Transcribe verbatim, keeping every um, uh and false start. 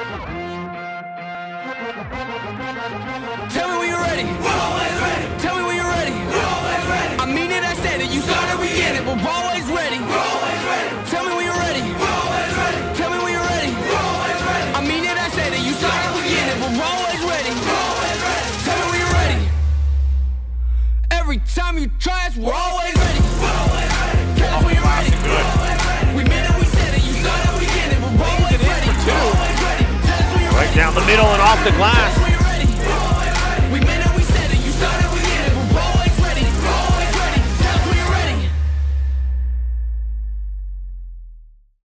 Tell me when you're ready. We're always ready. Tell me when you're ready. We're always ready. I mean it, I said it. You started, we get it. We're always ready. We're always ready. Tell me when you're ready. We're always ready. Tell me when you're ready. We're always ready. I mean it, I said it. You started, we get it. We're always ready. We're always ready. Tell me when you're ready. Every time you try us, we're always ready. We're always ready. Tell us when you're ready. We're always ready. We meant it, we said it. You started, we get it. We're always ready. We're always ready. Tell us when you're ready. Right down the middle and off the glass.